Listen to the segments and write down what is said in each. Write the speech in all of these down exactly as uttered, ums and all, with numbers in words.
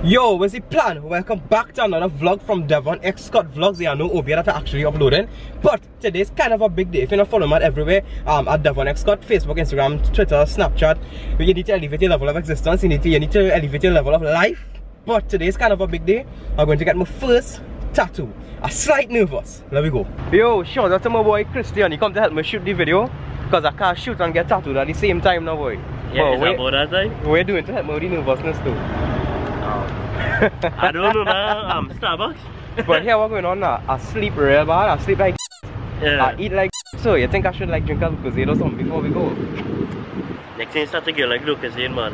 Yo, what's the plan? Welcome back to another vlog from Devon X Scott Vlogs. There are no O B that are actually uploading, but today's kind of a big day. If you're not following me everywhere, um, at Devon X Scott, Facebook, Instagram, Twitter, Snapchat, you need to elevate your level of existence. You need to, you need to elevate your level of life. But today's kind of a big day. I'm going to get my first tattoo. I'm slight nervous. Let me go. Yo, shout out to my boy Christian. He come to help me shoot the video because I can't shoot and get tattooed at the same time now, boy. Yeah, is that about that time? What are you doing to help me with the nervousness too? I don't know now, um, Starbucks. But here what's going on now, I sleep real bad, I sleep like Yeah. I eat like so you think I should like drink a Lucozade or something before we go? Next thing you start to get like Lucozade, man.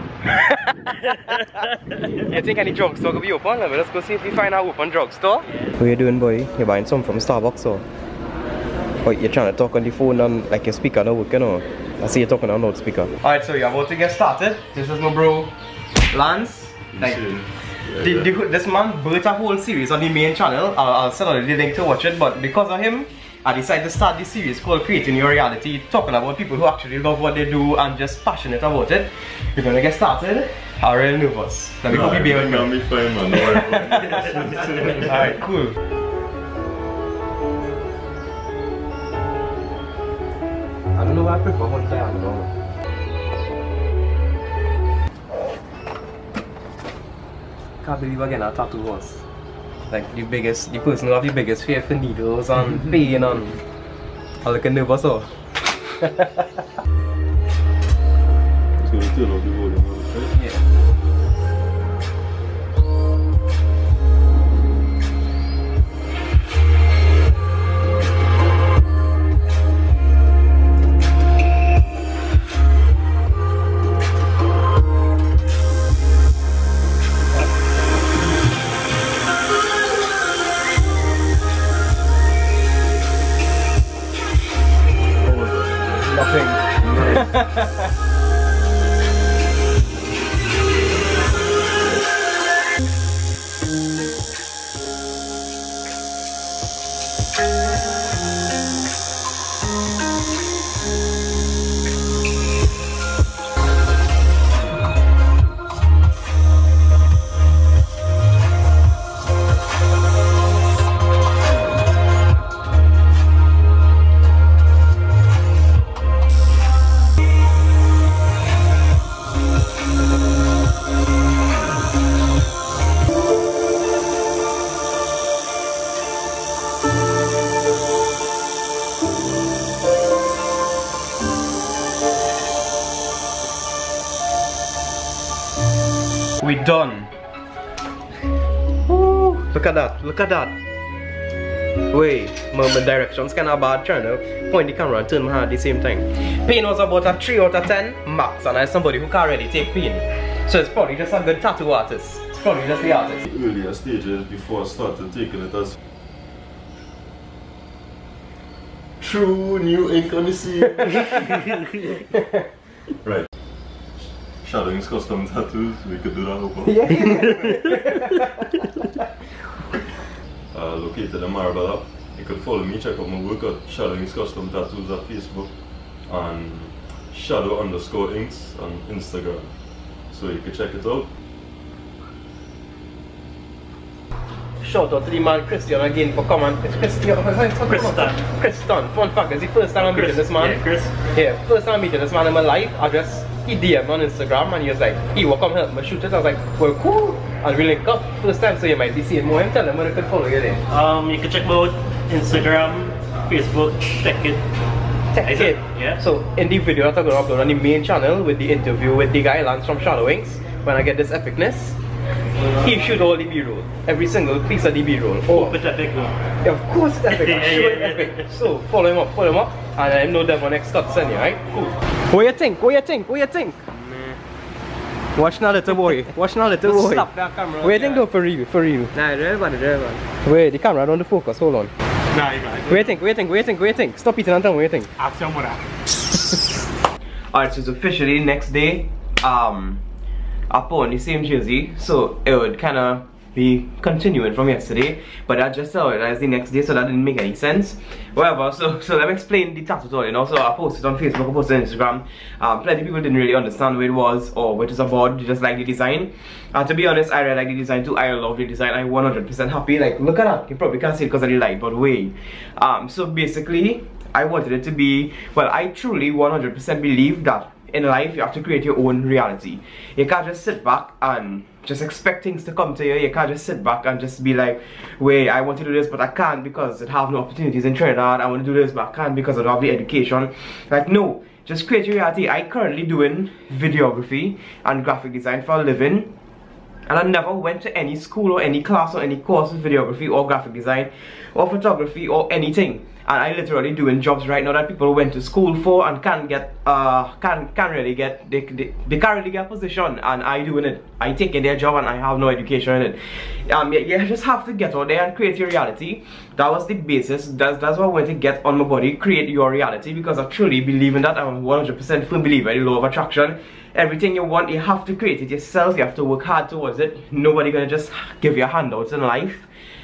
You think any drugstore could be open? Let's go see if we find an open drugstore. What are you doing, boy? You're buying some from Starbucks, so? Oh, you're trying to talk on the phone and like your speaker not working, or? I see you talking on loudspeaker. Alright, so you're about to get started. This is my bro, Lance. Like, yeah, the, the, this man built a whole series on the main channel. I'll, I'll send out the link to watch it, but because of him, I decided to start this series called Creating Your Reality, talking about people who actually love what they do and just passionate about it. We're gonna get started. I'm really nervous. Let me no, go be with me. I'll be fine, man. Don't worry about it. Alright, cool. I don't know what I prefer one side, I don't know. Can't believe again our tattoo was like the biggest, the person who have the biggest fear for needles and pain and I look nervous so. So you still love the volume, right? Yeah. We done. Ooh, look at that, look at that. Wait, my, my direction's kinda bad trying to point the camera and turn my hand at the same time. Pain was about a three out of ten max, and I'm somebody who can't really take pain. So it's probably just a good tattoo artist. It's probably just the artist. The earlier stages before I started taking it as true new ink on the scene. Right. Shadowing's custom tattoos, we could do that over. Yeah. uh, located in Marabella. You could follow me, check out my work at Shadowing's Custom Tattoos at Facebook and shadow underscore inks on Instagram. So you can check it out. Shout out to the man Christian again for coming. It's Christian. Christian. Christian. Fun fact, it's the first time I'm meeting this man. Yeah, Chris. Yeah, first time I'm meeting this man in my life. I just, he D M'd on Instagram and he was like, he will come help me shoot it. I was like, well, cool. And we link up first time, so you might be seeing more. I'm telling them where they can follow you there. Um, you can check me out Instagram, Facebook, check it. Tech Kid. Yeah. So in the video that I'm going to upload on the main channel with the interview with the guy Lance from Shadowings, when I get this epicness, he shoot all the B-roll. Every single piece of the B-roll. Oh, but epic, no? yeah, of course it's epic. I'm sure it's epic. So follow him up, follow him up, and I know Devon X Scott send you, right? Cool. What you think? What you think? What you think? Watch now, little boy. Watch now, little boy. Stop that camera. What you think though, for real? For real? Nah, drive on, drive on. Wait, the camera don't focus. Hold on. Nah, you got it. What do you think? What do you think? What do you think? What do you think? Stop eating and tell me what you think. Action with that. Alright, so it's officially next day. Um, I put on the same jersey, so it would kind of be continuing from yesterday, but I just saw it as the next day, so that didn't make any sense. Whatever, so so let me explain the tattoo tutorial. You know, so I posted on Facebook, I posted on Instagram. Um, plenty of people didn't really understand what it was or what it was about. They just like the design. And to be honest, I really like the design too. I love the design. I'm one hundred percent happy. Like, look at that. You probably can't see it because of the light, but wait. Um, so basically, I wanted it to be, well, I truly one hundred percent believe that in life you have to create your own reality. You can't just sit back and just expect things to come to you. You can't just sit back and just be like, wait, I want to do this but I can't because I have no opportunities in Trinidad. I want to do this but I can't because I don't have the education. Like, no, just create your reality. I currently doing videography and graphic design for a living, and I never went to any school or any class or any course of videography or graphic design or photography or anything. And I literally doing jobs right now that people went to school for and can't get, uh, can't, can't really get, they, they, they can't really get a position, and I doing it. I taking their job and I have no education in it. Um, you, you just have to get out there and create your reality. That was the basis. That's, that's what I went to get on my body, create your reality, because I truly believe in that. I'm one hundred percent firm believer in the law of attraction. Everything you want, you have to create it yourself. You have to work hard towards it. Nobody gonna just give you handouts in life.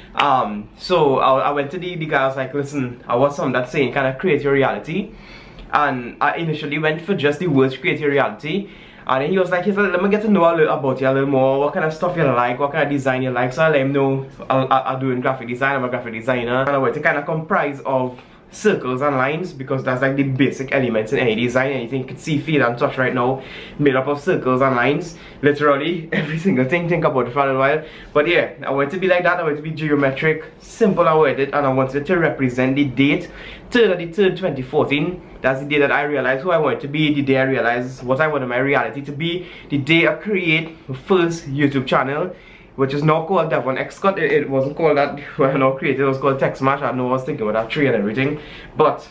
Um, so I, I went to the, the guy. I was like, listen, I want something that's saying kind of create your reality. And I initially went for just the words create your reality. And then he was like, he's like, let me get to know a little about you a little more, what kind of stuff you like, what kind of design you like. So I let him know I, I, I do in graphic design. I'm a graphic designer, and I went to kind of comprise of circles and lines, because that's like the basic elements in any design. Anything you can see, feel and touch right now made up of circles and lines. Literally every single thing. Think about it for a little while. But yeah, I want it to be like that. I want it to be geometric, simple and worded, and I wanted it to represent the date third of the third twenty fourteen. That's the day that I realized who I wanted to be, the day I realized what I wanted my reality to be, the day I create my first YouTube channel, which is now called Devon X Scott. It, it wasn't called that when I now created. It was called Tech Smash. I know I was thinking about that tree and everything, but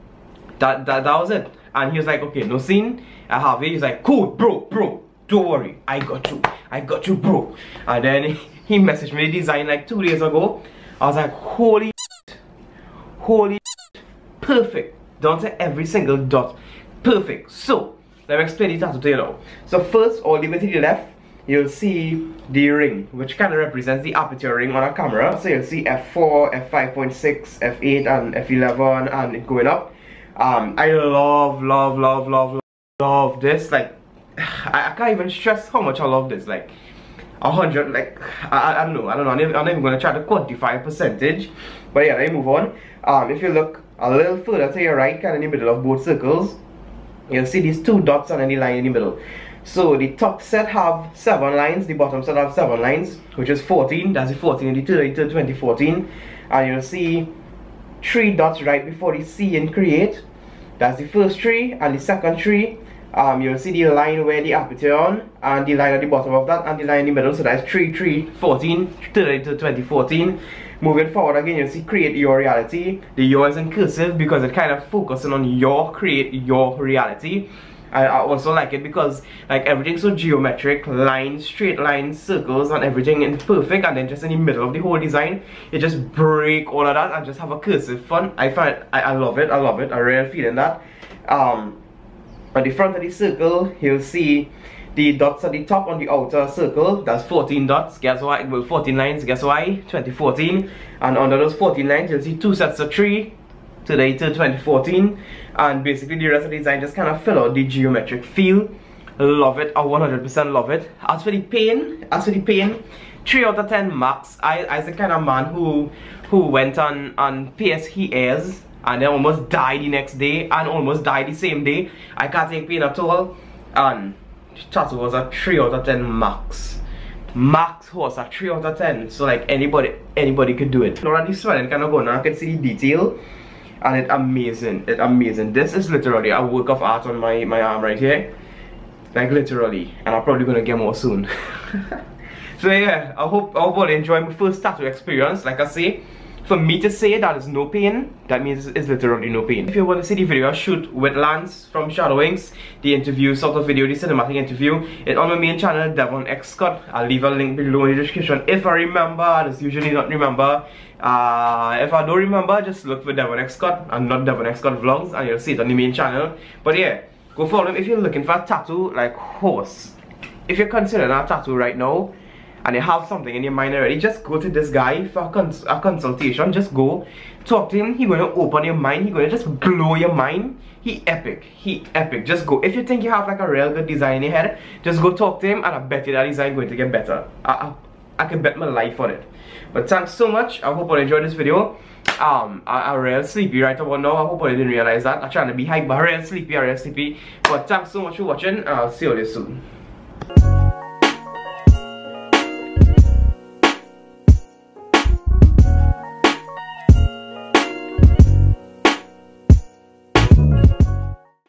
that, that that was it. And he was like, okay, no scene, I have it. He's like, cool, bro, bro, don't worry, I got you, I got you, bro. And then he messaged me the design like two days ago. I was like, holy shit, holy shit, perfect, down to every single dot, perfect. So let me explain the tattoo to you now. So first, all the way to the left, you'll see the ring, which kind of represents the aperture ring on a camera. So you'll see f four, f five point six, f eight and f eleven, and it going up. um I love love love love love this. Like, I, I can't even stress how much I love this. Like a hundred, like I, I don't know I don't know I'm not, I'm not even gonna try to quantify a percentage, but yeah, let me move on. Um if you look a little further to your right, kind of in the middle of both circles, you'll see these two dots and any line in the middle. So the top set have seven lines, the bottom set have seven lines, which is fourteen. That's the fourteen in the third, third twenty fourteen. And you'll see three dots right before the C in create. That's the first tree, and the second tree, um, you'll see the line where the aperture on, and the line at the bottom of that, and the line in the middle. So that's three, three, fourteen, third to twenty fourteen. Moving forward again, you'll see create your reality. The your is in cursive because it kind of focusing on your create your reality. I also like it because like everything's so geometric, lines, straight lines, circles, and everything in perfect, and then just in the middle of the whole design, you just break all of that and just have a cursive fun. I find I, I love it, I love it, I really feeling that. Um, at the front of the circle, you'll see the dots at the top on the outer circle. That's fourteen dots. Guess why? Well, fourteen lines. Guess why? twenty fourteen. And under those fourteen lines, you'll see two sets of three. Today till twenty fourteen, and basically the rest of the design just kind of fill out the geometric feel. Love it, I one hundred percent love it. As for the pain, as for the pain, three out of ten max. I as the kind of man who who went on on P S his ears and then almost died the next day and almost died the same day. I can't take pain at all, and that was a three out of ten max. Max was a three out of ten. So like anybody anybody could do it. Now that the swelling kind of going on, I can see the detail. And it's amazing, it's amazing. This is literally a work of art on my, my arm right here. Like literally. And I'm probably gonna get more soon. So yeah, I hope I hope you enjoy my first tattoo experience. Like I say, for me to say that is no pain, that means it's literally no pain. If you want to see the video I shoot with Lance from Shadow Inks, the interview sort of video, the cinematic interview, it's on my main channel, Devon X Scott. I'll leave a link below in the description if I remember. It's usually not remember. Uh, if I don't remember, just look for Devon X Scott and not Devon X Scott Vlogs, and you'll see it on the main channel. But yeah, go follow him if you're looking for a tattoo like horse. If you're considering a tattoo right now, and you have something in your mind already, just go to this guy for a, cons a consultation. Just go talk to him. He's going to open your mind. He's going to just blow your mind. He epic. He epic. Just go. If you think you have like a real good design in your head, just go talk to him, and I bet you that design is going to get better. I, I, I can bet my life on it. But thanks so much. I hope you enjoyed this video. Um, I, I'm real sleepy right about now. I hope I didn't realize that. I'm trying to be hype, but real sleepy, real sleepy. But thanks so much for watching. I'll see you all soon.